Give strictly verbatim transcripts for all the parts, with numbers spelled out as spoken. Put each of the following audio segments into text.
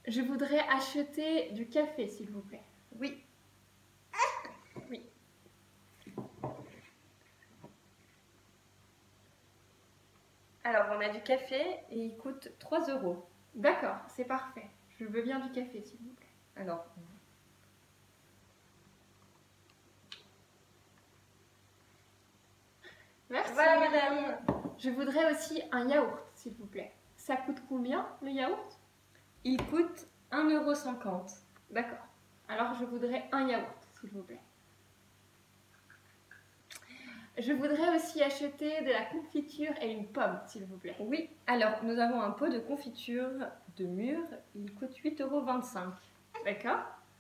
Je voudrais acheter du café, s'il vous plaît. Oui. Oui. Alors, on a du café et il coûte trois euros. D'accord, c'est parfait. Je veux bien du café, s'il vous plaît. Alors, Merci. voilà, madame. Je voudrais aussi un yaourt, s'il vous plaît. Ça coûte combien, le yaourt? Il coûte un euro cinquante. D'accord. Alors, je voudrais un yaourt, s'il vous plaît. Je voudrais aussi acheter de la confiture et une pomme, s'il vous plaît. Oui, alors nous avons un pot de confiture de mûre, il coûte huit euros vingt-cinq. D'accord.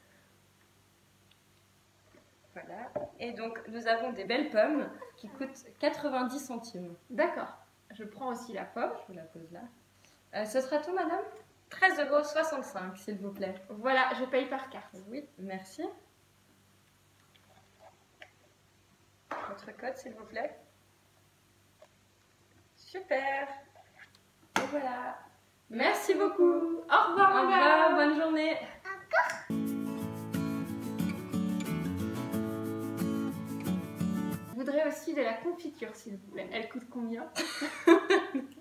Voilà. Et donc nous avons des belles pommes qui coûtent quatre-vingt-dix centimes. D'accord. Je prends aussi la pomme. Je vous la pose là. Euh, ce sera tout, madame? treize euros soixante-cinq, s'il vous plaît. Voilà, je paye par carte. Oui, merci. Votre code, s'il vous plaît. Super. Et voilà. Merci beaucoup. Au revoir, Au madame. revoir, bonne journée. Je voudrais aussi de la confiture, s'il vous plaît. Elle coûte combien?